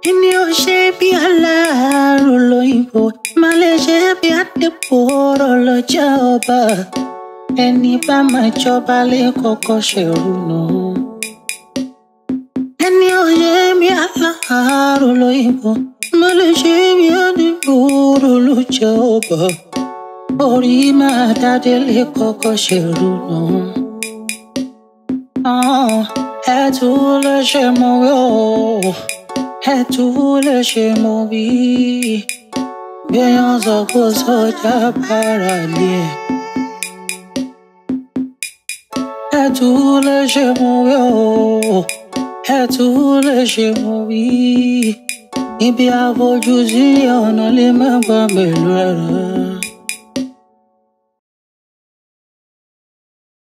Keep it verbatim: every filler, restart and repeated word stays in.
Ini o ṣe bí aláàrò lóyìnbó, má lè ṣe bí àdìpòrò lọ́jọ́ ọba. Ẹni bá máa jọba lè kọ́kọ́ ṣẹ̀rù nù. Ẹni o ṣe bí aláàrò lóyìnbó, má lè ṣe bí àdìpòrò lọ́jọ́ ọba. Orí máa dádé lè kọ́kọ́ ṣẹ̀rù nù. Ẹ tún lè ṣe mọ́ wíwọ́. Ẹ tún lè ṣe mọ́ bí béèyàn sọ kó sọ́jà bára lé. Ẹ tún lè ṣe mọ́ bí o. Ẹ tún lè ṣe mọ́ bí ibi àfojúsí ọ̀nà lè má gbà mí lọ́rọ̀.